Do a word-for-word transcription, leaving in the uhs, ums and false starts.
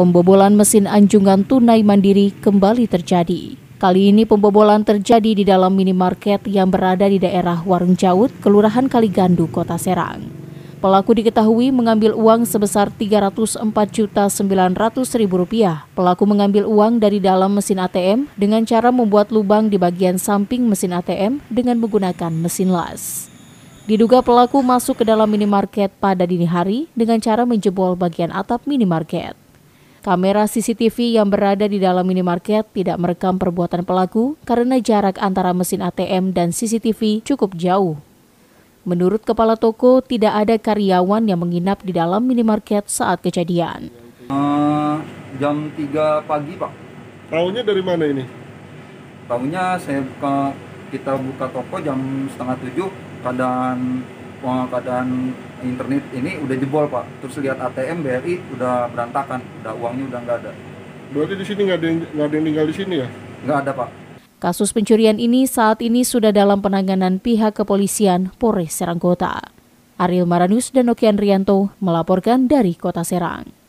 pembobolan mesin anjungan tunai mandiri kembali terjadi. Kali ini pembobolan terjadi di dalam minimarket yang berada di daerah Warung Jaut, Kelurahan Kaligandu, Kota Serang. Pelaku diketahui mengambil uang sebesar tiga ratus empat juta sembilan ratus ribu rupiah. Pelaku mengambil uang dari dalam mesin A T M dengan cara membuat lubang di bagian samping mesin A T M dengan menggunakan mesin las. Diduga pelaku masuk ke dalam minimarket pada dini hari dengan cara menjebol bagian atap minimarket. Kamera C C T V yang berada di dalam minimarket tidak merekam perbuatan pelaku karena jarak antara mesin A T M dan C C T V cukup jauh. Menurut kepala toko, tidak ada karyawan yang menginap di dalam minimarket saat kejadian. Uh, jam tiga pagi, Pak. Tahunya dari mana ini? Tahunya saya buka, kita buka toko jam setengah tujuh, keadaan keadaan internet ini udah jebol, Pak. Terus lihat A T M B R I udah berantakan, udah uangnya udah nggak ada. Berarti di sini nggak ada yang nggak ada yang tinggal di sini ya? Nggak ada, Pak. Kasus pencurian ini saat ini sudah dalam penanganan pihak kepolisian Polres Serang Kota. Ariel Maranus dan Nokian Rianto melaporkan dari Kota Serang.